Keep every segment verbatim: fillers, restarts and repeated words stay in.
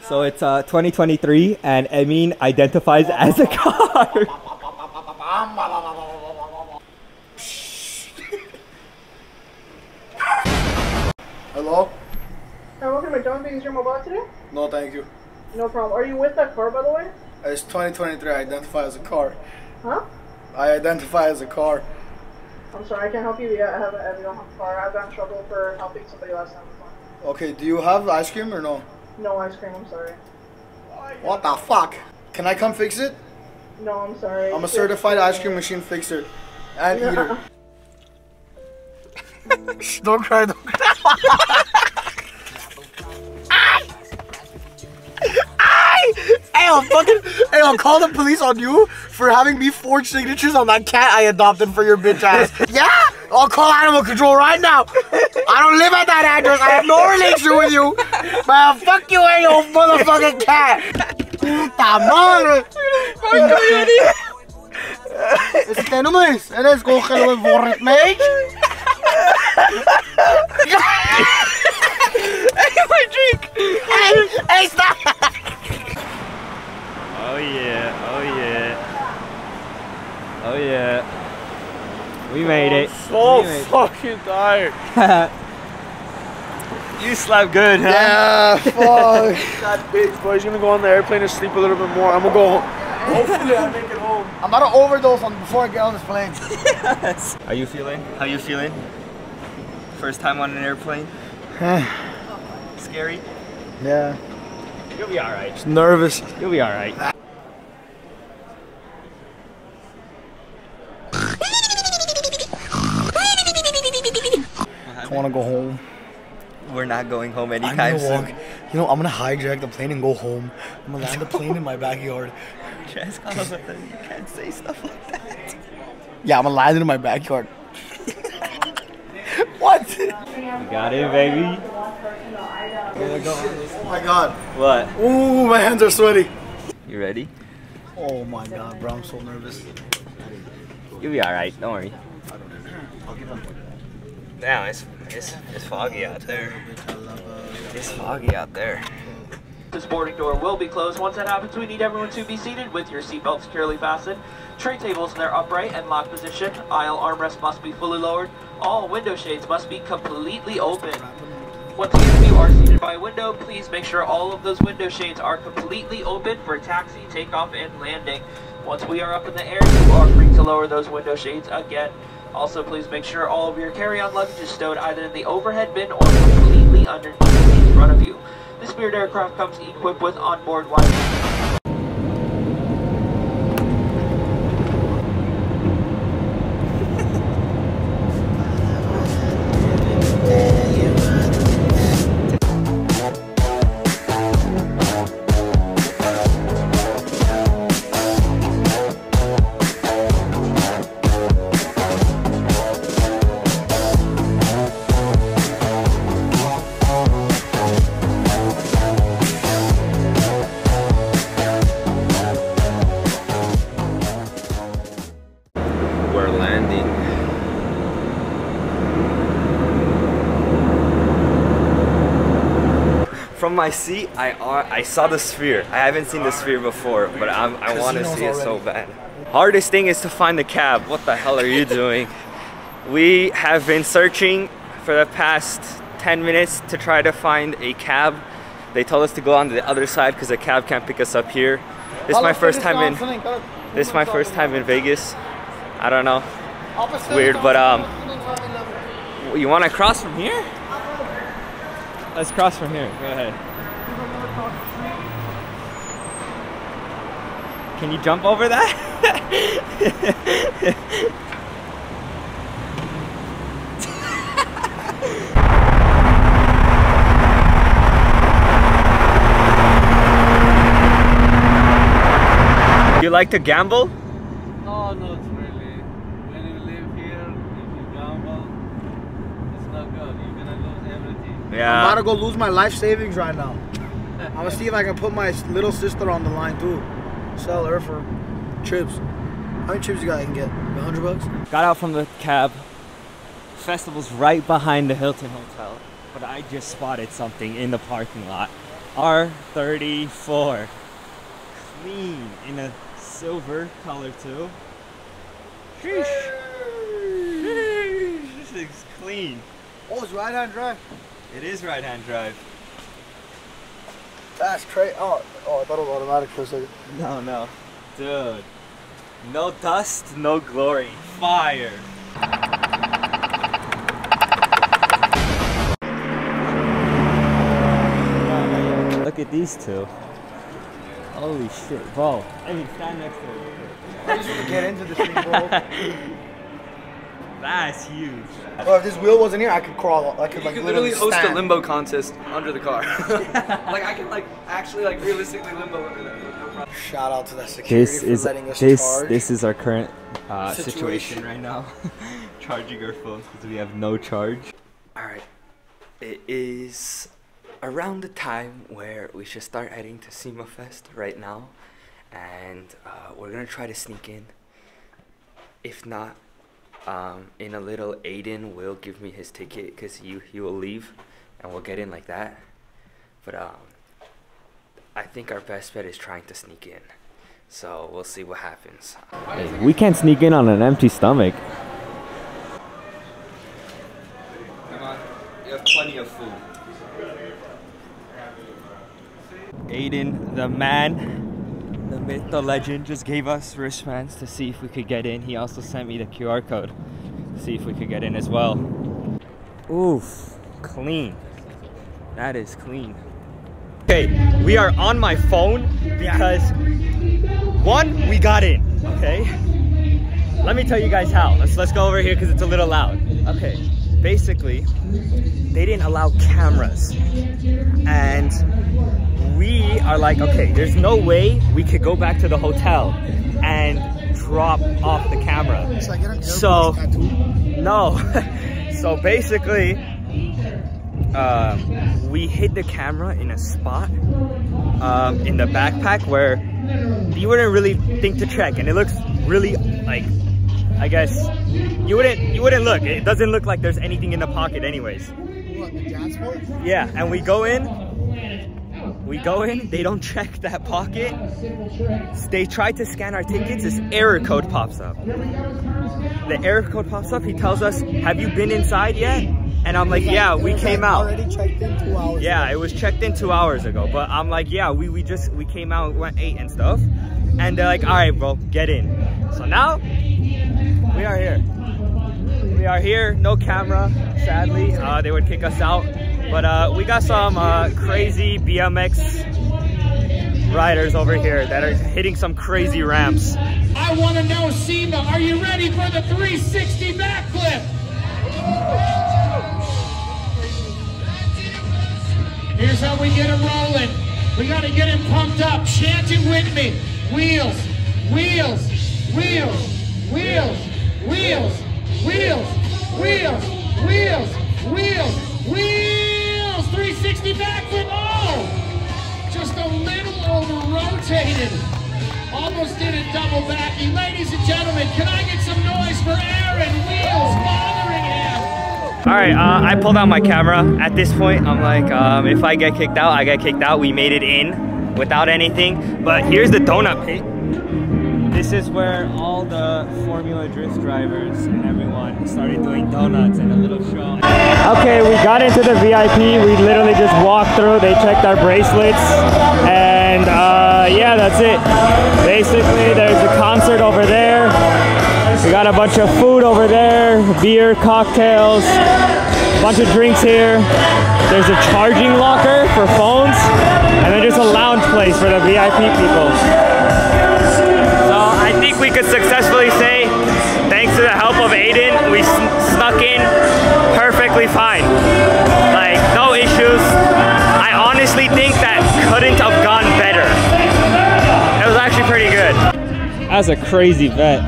So it's uh, twenty twenty-three and Emin identifies as a car. Hello? Hi, welcome to McDonald's. Is your mobile today? No, thank you. No problem. Are you with that car, by the way? It's twenty twenty-three. I identify as a car. Huh? I identify as a car. I'm sorry, I can't help you yet. I haven't. I don't have a car. I've got in trouble for helping somebody last time. Okay, do you have ice cream or no? No ice cream. I'm sorry. What the fuck? Can I come fix it? No, I'm sorry. I'm a certified ice cream machine fixer and eater. Don't cry, don't cry. Hey, I'll fucking, hey, I'll call the police on you for having me forge signatures on that cat I adopted for your bitch ass. Yeah? I'll call animal control right now. I don't live at that address. I have no relation with you. Man, fuck you and your motherfucking cat. Puta madre. Este no me es. Eres cógelo en borret, mate. Hey, my drink. Hey, hey, stop. Oh yeah, oh yeah. Oh yeah. We made it. So made fucking tired. it. You slept good, huh? Yeah, fuck. That bitch, boy. He's gonna go on the airplane and sleep a little bit more. I'm gonna go home. Hopefully I make it home. I'm about to overdose on before I get on this plane. Yes. How you feeling? How you feeling? First time on an airplane? Scary? Yeah. You'll be alright. Just nervous. You'll be alright. I want to go home. We're not going home I'm anytime gonna soon. walk. You know, I'm gonna hijack the plane and go home. I'm gonna land the plane in my backyard. Just call us, you can't say stuff like that. Yeah, I'm gonna land it in my backyard. What? You got it, baby. Oh my god. What? Ooh, my hands are sweaty. You ready? Oh my god, bro, I'm so nervous. You'll be alright, don't worry. Now it's, it's, it's foggy out there. It's foggy out there. This boarding door will be closed. Once that happens, we need everyone to be seated with your seatbelt securely fastened. Tray tables in their upright and locked position. Aisle armrests must be fully lowered. All window shades must be completely open. Once again, if you are seated by a window, please make sure all of those window shades are completely open for taxi, takeoff, and landing. Once we are up in the air, you are free to lower those window shades again. Also, please make sure all of your carry-on luggage is stowed either in the overhead bin or completely underneath the seat in front of you. The Spirit aircraft comes equipped with onboard Wi-Fi. From my seat, I I saw the sphere. I haven't seen the sphere before, but I'm, I want to see it so bad. Hardest thing is to find the cab. What the hell are you doing? We have been searching for the past ten minutes to try to find a cab. They told us to go on the other side because the cab can't pick us up here. This is my first time in. This is my first time in Vegas. I don't know. It's weird, but um, you want to cross from here? Let's cross from here. Go ahead. Can you jump over that? You like to gamble? No, not really. When you live here, if you gamble, it's not good. You're gonna lose everything. Yeah. I'm about to go lose my life savings right now. I'm gonna see if I can put my little sister on the line too. Sell her for chips. How many chips you got I can get? A hundred bucks? Got out from the cab. Festival's right behind the Hilton Hotel. But I just spotted something in the parking lot. R thirty-four. Clean in a silver color too. Sheesh. Sheesh. This thing's clean. Oh, it's right-hand drive. It is right-hand drive. That's crazy. Oh, oh, I thought it was automatic for a second. No, no. Dude. No dust, no glory. Fire. Look at these two. Holy shit, bro. I mean, stand next to it. I just want to get into this thing, bro. That's huge. Well, if this wheel wasn't here, I could crawl. I could You like could literally host stand. a limbo contest under the car. Like I can like actually like realistically limbo under that. No problem. Shout out to that security This for is letting us this charge. this is our current uh, situation. Situation. right now. Charging our phones because we have no charge. All right, it is around the time where we should start heading to SEMA Fest right now, and uh, we're gonna try to sneak in. If not, um, in a little, Aiden will give me his ticket because he he will leave, and we'll get in like that. But um, I think our best bet is trying to sneak in. So we'll see what happens. Hey, we can't sneak in on an empty stomach. Come on, you have plenty of food. Aiden, the man, the myth, the legend, just gave us wristbands to see if we could get in. He also sent me the Q R code to see if we could get in as well. Oof, clean. That is clean. Okay, we are on my phone because one, we got in, okay? Let me tell you guys how. Let's let's go over here because it's a little loud. Okay, basically, they didn't allow cameras. And we are like, okay, there's no way we could go back to the hotel and drop off the camera. Should I get an So, tattoo? no. So basically, um, we hid the camera in a spot um, in the backpack where you wouldn't really think to check, and it looks really like, I guess you wouldn't you wouldn't look. It doesn't look like there's anything in the pocket, anyways. What, the dance floor? Yeah, and we go in. We go in, they don't check that pocket. They try to scan our tickets, this error code pops up. The error code pops up, he tells us, have you been inside yet? And I'm like, yeah, we came out. Already checked in two hours Yeah, ago. it was checked in two hours ago. But I'm like, yeah, we, we just, we came out, went ate and stuff. And they're like, all right, bro, get in. So now, we are here. We are here, no camera, sadly. Uh, they would kick us out. But uh, we got some uh, crazy B M X riders over here that are hitting some crazy ramps. I want to know, SEMA, are you ready for the three sixty backflip? Here's how we get him rolling. We got to get him pumped up. Chant it with me. Wheels, wheels, wheels, wheels, wheels, wheels, wheels, wheels, wheels, wheels. three sixty backflip. Oh! Just a little over rotated. Almost did a double backy. Ladies and gentlemen, can I get some noise for Aaron Wheels Fotheringham? All right, uh, I pulled out my camera. At this point, I'm like, um, if I get kicked out, I get kicked out. We made it in without anything. But here's the donut pit. This is where all the Formula Drift drivers and everyone started doing donuts and a little show. Okay, we got into the V I P. We literally just walked through. They checked our bracelets. And uh, yeah, that's it. Basically, there's a concert over there. We got a bunch of food over there. Beer, cocktails, a bunch of drinks here. There's a charging locker for phones. And then just a lounge place for the V I P people. I think we could successfully say, thanks to the help of Aiden, we snuck in perfectly fine. Like, no issues. I honestly think that couldn't have gone better. It was actually pretty good. That's a crazy bet.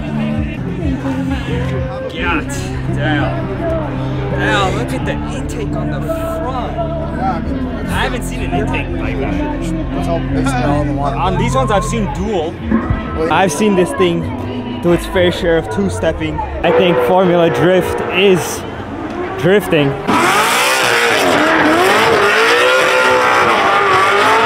God damn. Damn, look at the intake on the front. I haven't seen an intake like that. That's all basically all the water. On these ones, I've seen dual. I've seen this thing do its fair share of two-stepping. I think Formula Drift is drifting.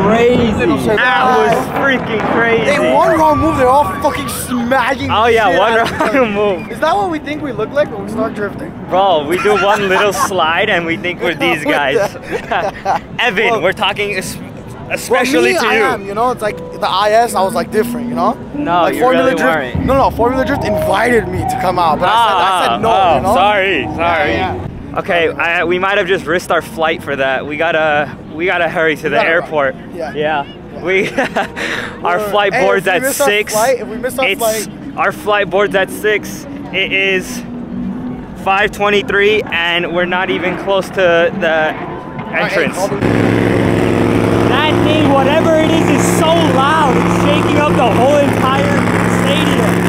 crazy. That was freaking crazy. They one wrong move, they're all fucking smacking. Oh yeah, shit one out of each other. wrong move. Is that what we think we look like when we start drifting? Bro, we do one little slide and we think we're these guys. Evan, Well, we're talking es- Well, especially me, to I you. am, you know, it's like the I S, I was like different, you know? No, like you Formula really Drift, weren't. No, no, Formula Drift invited me to come out, but I, said, I said no, oh, you know? sorry, sorry. Yeah, yeah. Okay, I, we might have just risked our flight for that. We gotta, we gotta hurry to the gotta airport. run. Yeah. Yeah. We, our We're- flight hey, board's if we at miss our six. flight- if we miss our it's, flight- our flight board's at six. It is five twenty-three, and we're not even close to the entrance. All right, That thing, whatever it is, is so loud. It's shaking up the whole entire stadium.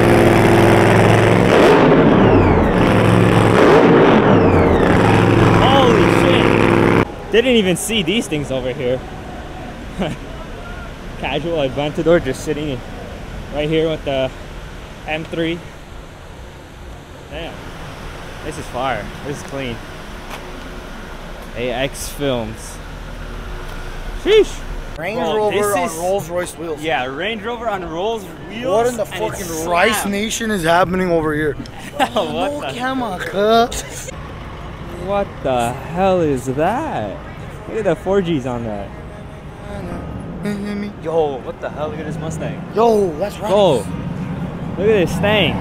Holy shit. Didn't even see these things over here. Casual Aventador just sitting right here with the M three. Damn. This is fire. This is clean. A X Films. Sheesh. Range Bro, Rover this on is- Rolls Royce wheels. Yeah, Range Rover on Rolls wheels. What in the and fucking it's Rice slammed. Nation is happening over here? What No the- camera, cuz. What the hell is that? Look at the four Gs on that. Yo, what the hell? Look at this Mustang. Yo, that's right. Whoa. Look at this thing.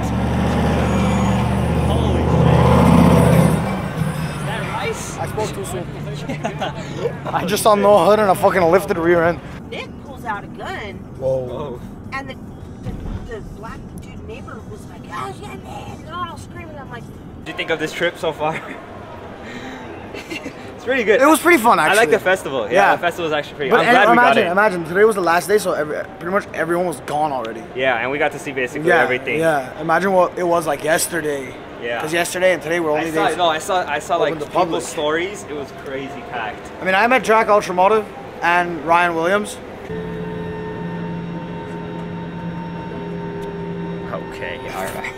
Holy shit. Is that Rice? I spoke too soon. I just saw no hood and a fucking lifted rear end. Nick pulls out a gun, Whoa. and the, the, the black dude neighbor was like, "Oh, yeah, man!" They're all screaming. I'm like, What do you think of this trip so far? It's pretty good. It was pretty fun, actually. I like the festival. Yeah, Yeah. the festival is actually pretty. But I'm and glad we got imagine, it. imagine, today was the last day, so every, pretty much everyone was gone already. Yeah, and we got to see basically Yeah, everything. yeah. Imagine what it was like yesterday. Yeah. Because yesterday and today were only I saw, days. no, I saw, I saw like Open to people's public. stories. It was crazy packed. I mean, I met Jack Ultramotive and Ryan Williams. Okay, all right.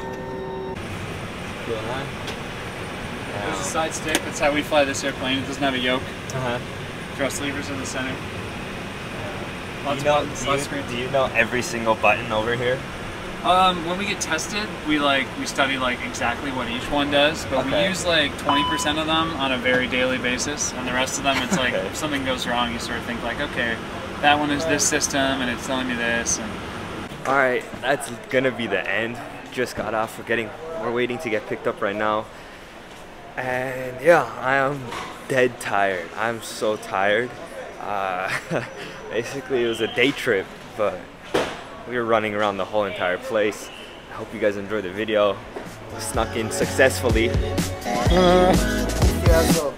There's a side stick. That's how we fly this airplane. It doesn't have a yoke. Uh huh. Thrust levers in the center. Do Lots you, know, of buttons, do, lots you, of screens. do you know every single button over here? Um, when we get tested, we like we study like exactly what each one does, but Okay. we use like twenty percent of them on a very daily basis, and the rest of them, it's like Okay. if something goes wrong, you sort of think like, okay, that one is this system, and it's telling me this, and All right, that's gonna be the end. Just got off. We're getting, we're waiting to get picked up right now. And yeah, I am dead tired. I'm so tired. Uh, basically, it was a day trip, but we were running around the whole entire place. I hope you guys enjoyed the video. We snuck in successfully. Yeah, so.